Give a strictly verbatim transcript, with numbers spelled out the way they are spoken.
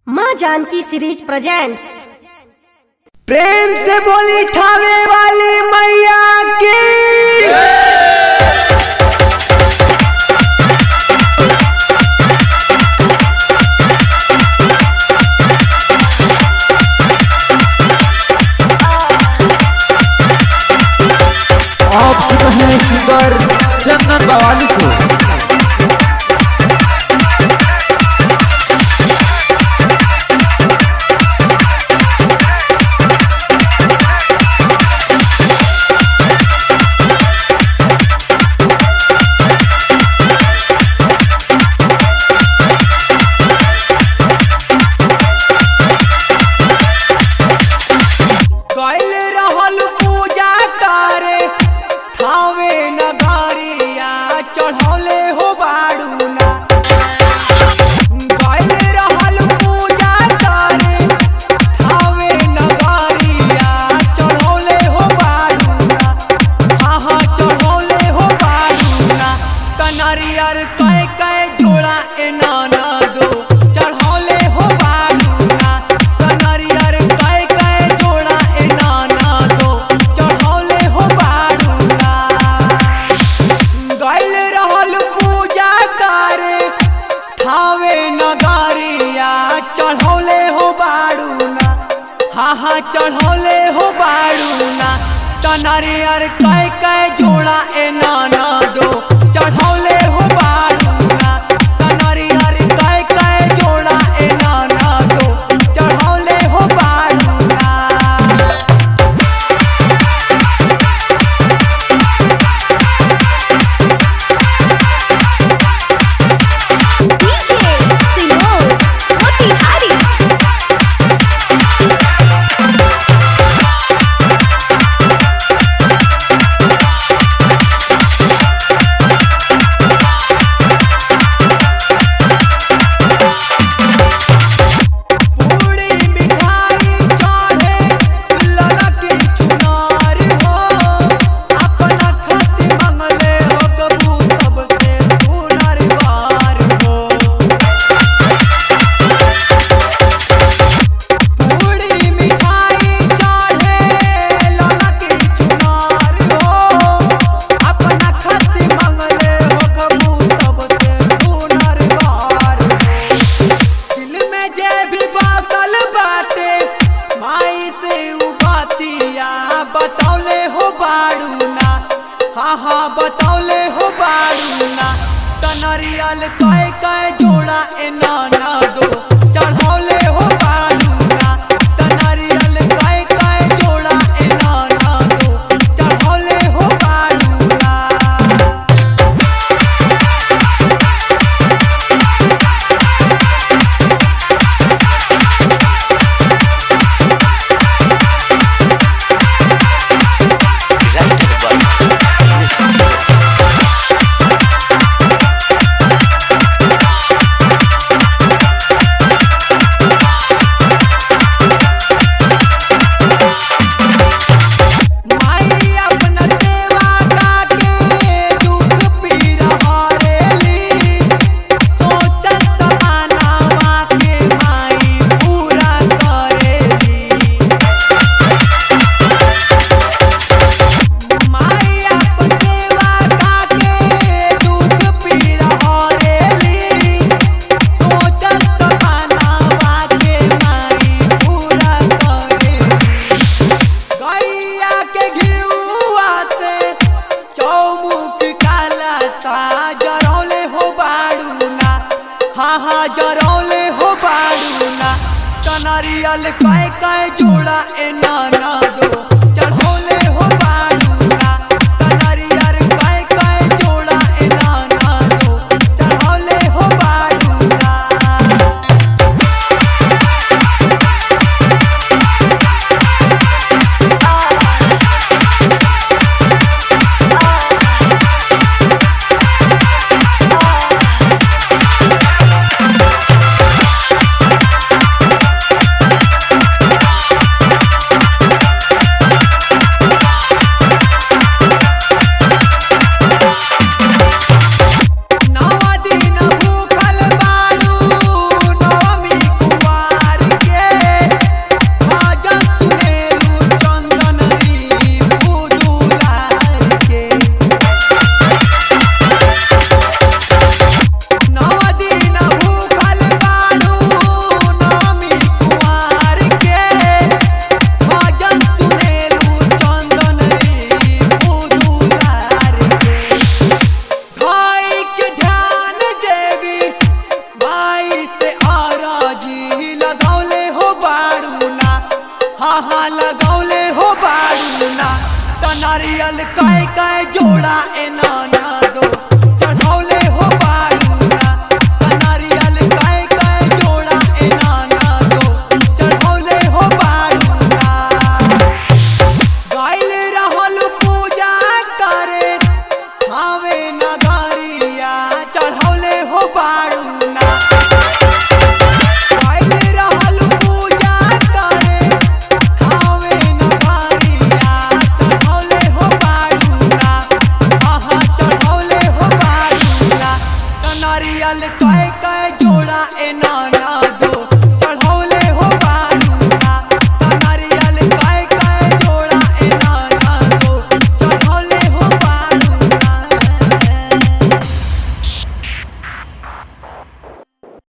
माँ Janaki series presents. प्रेम से बोली ठावे वाली मैया की। आप सुन रहे हैं सिंगर चंदन बवाली को। चढ़ौले हो बाड़ूना तनारियर कै कै जोड़ा ए नाना दो। चढ़ौले हो बाड़ूना तनारियर कै कै जोड़ा ए नाना दो। चढ़ौले हो बाड़ूना। डीजे सिनोर मोतिहारी। बतौले हो बाड़ूना हाँ हाँ बतौले हो बाड़ूना तनरियल कै कै जोड़ा ए नाना दो। चढ़ौले हो बाड़ूना तनरियल कै कै जोड़ा ए नाना दो। चढ़ौले हो बाड़ूना। जरौले हो बाड़ूना हाँ हाँ जरौले हो बाड़ूना तनरियल कै कै जोड़ा ए नाना दो। चढ़ौले हो बाड़ूना तनरियल कै कै जोड़ा ए नाना दो। चढ़ौले हो बाड़ूना। नारियल कै कै जोड़ा